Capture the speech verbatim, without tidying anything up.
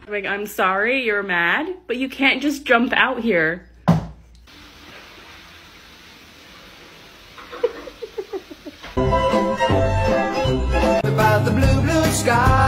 Like, I'm sorry, you're mad, but you can't just jump out here. About the blue, blue sky.